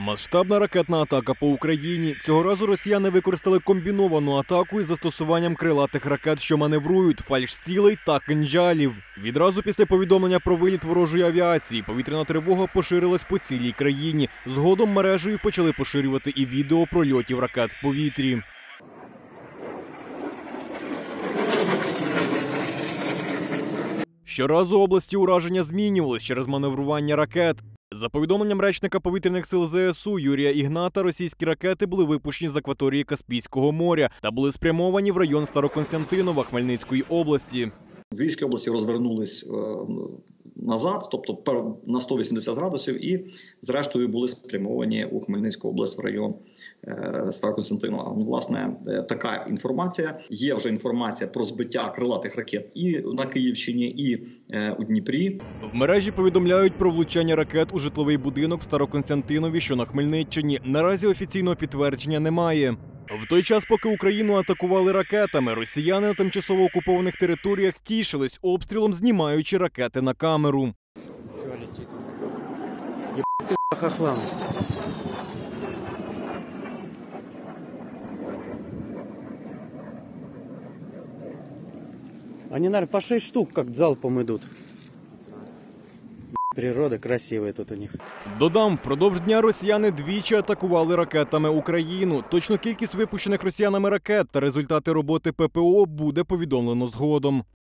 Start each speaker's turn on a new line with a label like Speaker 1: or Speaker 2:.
Speaker 1: Масштабна ракетна атака по Україні. Цього разу росіяни використали комбіновану атаку із застосуванням крилатих ракет, що маневрують, фальшцілей та кинджалів. Відразу після повідомлення про виліт ворожої авіації повітряна тривога поширилась по цілій країні. Згодом мережею почали поширювати і відео прольотів ракет в повітрі. Щоразу області ураження змінювались через маневрування ракет. За повідомленням речника повітряних сил ЗСУ Юрія Ігната, російські ракети були випущені з акваторії Каспійського моря та були спрямовані в район Старокостянтинова Хмельницької області.
Speaker 2: В Львівській області розвернулись назад, тобто на 180 градусів, і зрештою були спрямовані у Хмельницьку область в район Старокостянтинова. Власне, така інформація. Є вже інформація про збиття крилатих ракет і на Київщині, і у Дніпрі.
Speaker 1: В мережі повідомляють про влучання ракет у житловий будинок в Старокостянтинові, що на Хмельниччині. Наразі офіційного підтвердження немає. В той час, поки Україну атакували ракетами, росіяни на тимчасово окупованих територіях тішились обстрілом, знімаючи ракети на камеру.
Speaker 3: Они, наверное, по 6 штук, как залпом идут. Природа красивая тут у них.
Speaker 1: Додам, впродовж дня росіяни двічі атакували ракетами Україну. Точну кількість випущених росіянами ракет та результати роботи ППО буде повідомлено згодом.